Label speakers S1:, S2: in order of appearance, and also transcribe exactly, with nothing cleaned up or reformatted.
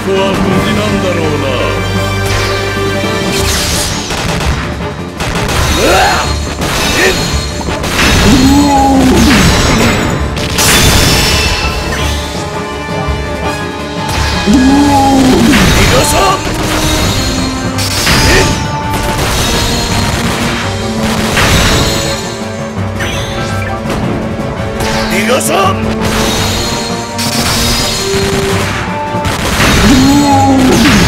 S1: こは無事なんだろうな。うわっ逃がさん。逃がさん。